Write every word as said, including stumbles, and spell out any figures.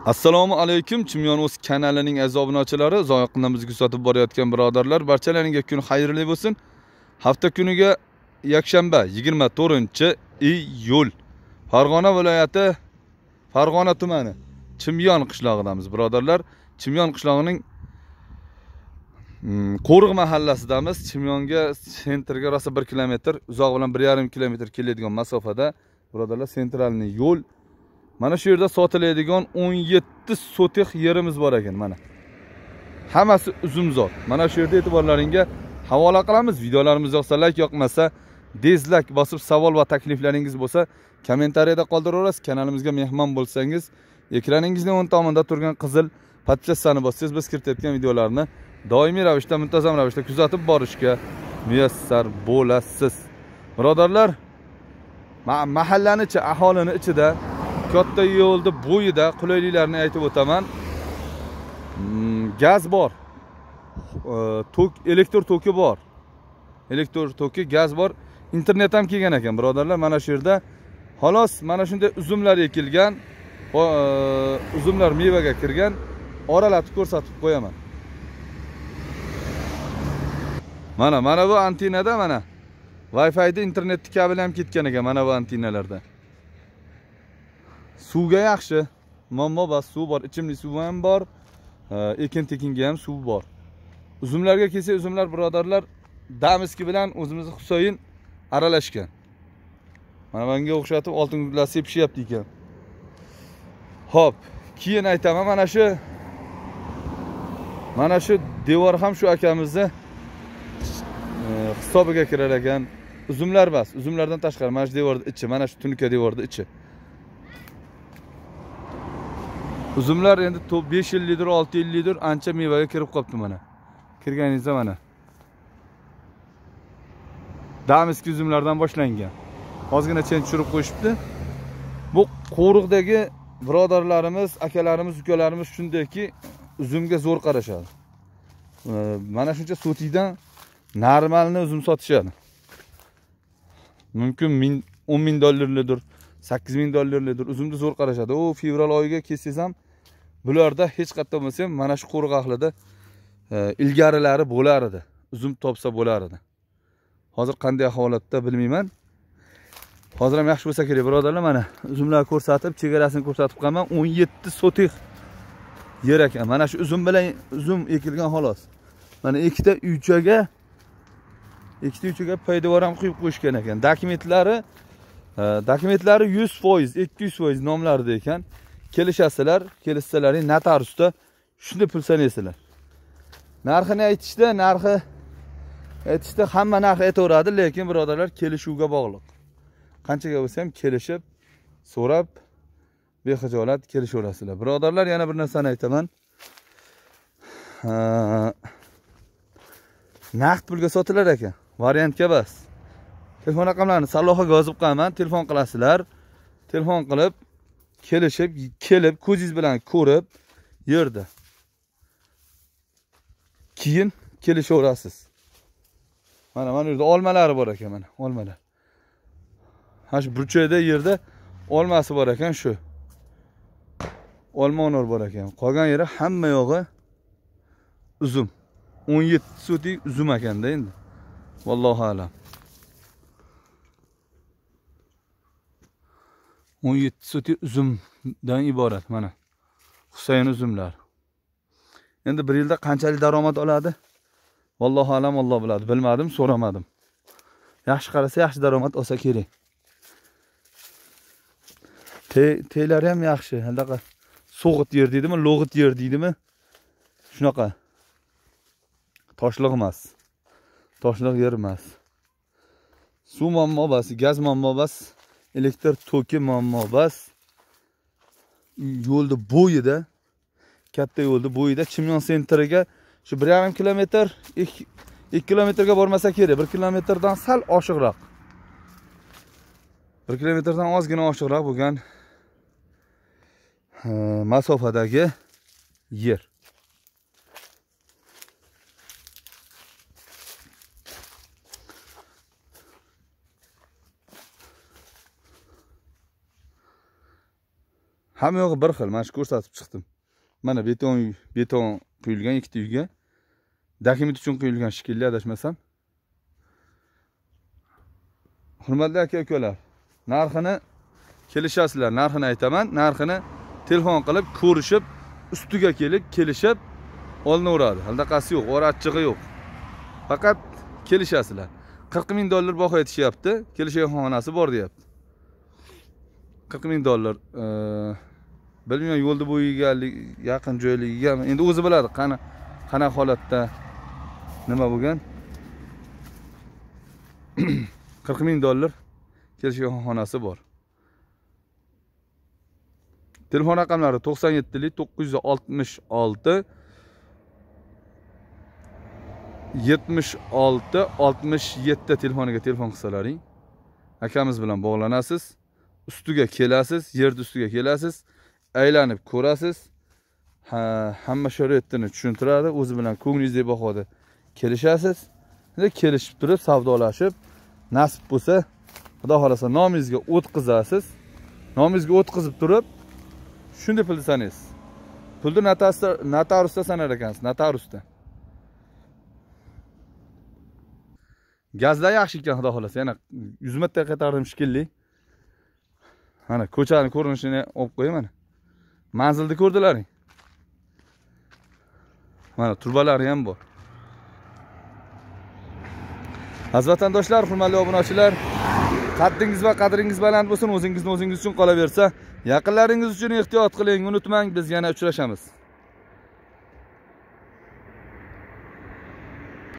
Assalomu alaykum. Chimyon.uz kanalining aziz obunachilari, uzoq-yaqindan bizga kuzatib borayotgan birodarlar, barchalaringizga kun xayrli bo'lsin. Hafta kuniga yakshanba yigirma to'rtinchi iyul Farg'ona viloyati Farg'ona tumani Chimyon qishlog'idamiz birodarlar. Chimyon qishlog'ining Qo'riq mahallasidamiz. Chimyonga sentrga rosa bir kilometr, uzoq bilan bir yarim kilometr keladigan masofada birodarlar, sentralni yo'l. Mana shu yerda sotiladigan o'n yetti sotix yerimiz bor ekan mana. Hammasi uzumzor. Mana shu yerda e'tiborlaringizga havola qilamiz. Videolarimiz yoqsa like, yoqmasa dislike bosib savol va takliflaringiz bo'lsa kommentariyada qoldiraverasiz. Kanalimizga mehmon bo'lsangiz, ekraningizning o'ng tomonida turgan qizil podpissani bossangiz biz kiritayotgan videolarni doimiy ravishda, muntazam ravishda kuzatib borishga muyassar bo'lasiz. Birodarlar, mahallani ichi, aholini ichida katta yo'lda bo'yida qulayliklarni aytib o'taman. Gaz bor. Tok, elektr toki bor. Elektr toki, gaz bor. Internet ham kelgan ekan birodarlar. Mana shu yerda xolos mana shunday uzumlar ekilgan, uzumlar mevaga kirgan, oralatib ko'rsatib qo'yaman. Mana mana bu antenada mana Wi-Fi da internet kabeli ham ketgan ekan mana bu antenalarda. Suvga yaxshi, muammo bas, suv bor, ichimlik suv ham bor, ekin tekinga ham suv bor. Uzumlarga kelsa, uzumlar birodarlar damiski bilan o'zimizni Husayn aralashgan. Mana bunga o'xshatib oltin gullar sepishyapti ekan. Hop, keyin aytaman, mana shu mana shu devor ham shu akamizni hisobiga kirar ekan. Uzumlar bas, uzumlardan tashqari mana shu devorning ichi, mana shu tunuka devorning ichi. Uzumlar endi besh yillikdir, olti yillikdir, ancha mevaga kirib qolibdi mana. Kirganingizda mana. Damiski uzumlardan boshlangan. Ozgina chen tushirib qo'yishibdi. Bu qo'riqdagi birodarlarimiz, akalarimiz, ukalarimiz shundayki, uzumga zo'r qarashadi. Mana shuncha sotikdan normalni uzum sotishadi. Mumkin o'n ming dollarlidir, sakkiz ming dollarlidir, uzumni zo'r qarashadi. O fevral oyiga kelsangiz ham bularda hech qayerda bo'lsa, mana shu qo'riq ahlida ilgarilari bo'lar edi. Uzum topsa bo'lar edi. Hozir qanday holatda bilmayman. Hozir ham yaxshi bo'lsa kerak birodarlar, mana uzumlar ko'rsatib, chegarasini ko'rsatib qolman. o'n yetti sotix yer ekan. Mana shu uzum bilan uzum ekilgan xolos. Mana ikkita uychaga ikkita uychaga poydevor ham quyib qo'yishgan ekan. Dokumentlari dokumentlari yuz foiz, ikki yuz foiz nomlarida ekan. Kelishasizlar, kelishsalaring notariusda shunday pul sanaysizlar. Narxini aytishda, narxi aytishda hamma narx aytaveradi, lekin birodarlar kelishuvga bog'liq. Qanchaga bo'lsa ham kelishib, so'rab, bexijolat kelishaverasizlar. Birodarlar, yana bir narsani aytaman. Naqd pulga sotilar ekan. Variantga bas. Telefon raqamlarini salohiga yozib qo'yaman, telefon qilasizlar. Telefon qilib, kelishib, kelib, ko'zingiz bilan ko'rib, yerda. Keyin kelishaverasiz. Mana mana yerda olmalari bor ekan, mana olmalar. Ha shu burchakda yerda olmasi bor ekan shu. Olma o'nor bor ekan. Qolgan yeri hamma yog'i uzum. o'n yetti sotix uzum ekanda endi. Vallohu alam. o'n yetti sotix uzumdan iborat mana. Husayn uzumlar. Endi bir yilda qanchalik daromad oladi? Vallohu alam, Alloh biladi. Bilmadim, so'ramadim. Yaxshi qarasa, yaxshi daromad olsa kerak. Te teylari ham yaxshi. Handaqa so'g'it yer deydimi, lo'g'it yer deydimi? Shunaqa. Toshliq emas. Toshliq yer emas. Suv muammo bas, gaz muammo bas, elektr toki muammo bas. Yo'lda bo'yida, katta yo'lda bo'yida Chimyon sentriga shu bir yarim kilometr, ikki kilometrga bormasa kerak. bir kilometrdan sal oshiqroq. bir kilometrdan ozgina oshiqroq bo'lgan masofadagi yer. Hamma yo'g'i bir xil. Mana shu ko'rsatib chiqdim. Mana beton beton quyilgan ikkita uyga. Dokument uchun quyilgan shekilli adashmasam. Hurmatli aka-ukalar, narxini kelishasizlar, narxini aytaman, narxini telefon qilib ko'rishib, ustiga kelib, kelishib olinaveradi. Haldaqasi yo'q, ora achchig'i yo'q. Faqat kelishasizlar. qirq ming dollar baho etishyapti, kelishgan xonasi bor deyapti. qirq ming dollar, e, bilmayman yo'lda bo'yiga yaqin joyligiga, endi o'zi biladi qana qanaqa holatda nima bo'lgan. qirq ming dollar kelishgan xonasi bor. Telefon raqamlari to'qson yetti to'qqiz yuz oltmish olti yetmish olti oltmish yetti telefoniga telefon qilsalaring, akamiz bilan bog'lanasiz, ustiga kelasiz, yer ustiga kelasiz, aylanib ko'rasiz. Ha, hamma sharoitini tushuntiradi, o'zi bilan ko'nglingizdek bahoda kelishasiz. Endi kelishib turib, savdolashib, nasib bo'lsa, xudo xolasa nomingizga o'tkazasiz. Nomingizga o'tkazib turib, shunday pulni sanaysiz. Pulni notariusda sanar ekansiz, notariusda. Gazlar yaxshi ekan, xudo xolasa. Yana yuz marta qaytardim shekilli. Mana ko'chani ko'rinishini olib qo'ying mana. Manzilni ko'rdilaring. Mana turbalari ham bor. Aziz vatandoshlar, hurmatli obunachilar, qaddingiz va qadringiz baland bo'lsin, o'zingizni o'zingiz uchun qolaversa, yaqinlaringiz uchun ehtiyot qiling, unutmang, biz yana uchrashamiz.